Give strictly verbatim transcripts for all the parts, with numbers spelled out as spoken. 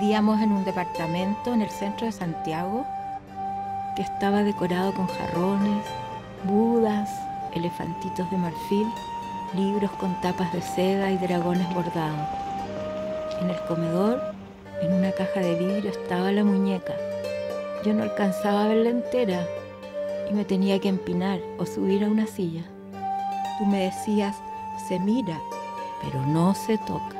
Vivíamos en un departamento en el centro de Santiago que estaba decorado con jarrones, budas, elefantitos de marfil, libros con tapas de seda y dragones bordados. En el comedor, en una caja de vidrio, estaba la muñeca. Yo no alcanzaba a verla entera y me tenía que empinar o subir a una silla. Tú me decías, se mira, pero no se toca.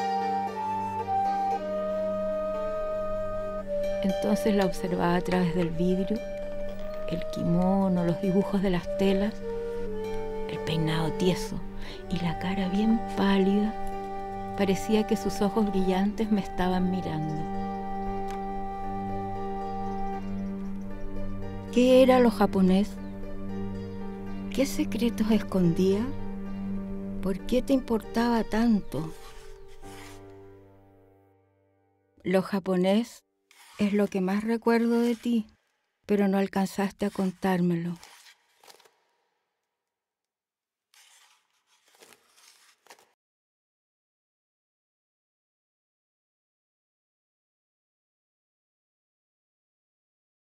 Entonces la observaba a través del vidrio, el kimono, los dibujos de las telas, el peinado tieso y la cara bien pálida. Parecía que sus ojos brillantes me estaban mirando. ¿Qué era lo japonés? ¿Qué secretos escondía? ¿Por qué te importaba tanto? Lo japonés es lo que más recuerdo de ti, pero no alcanzaste a contármelo.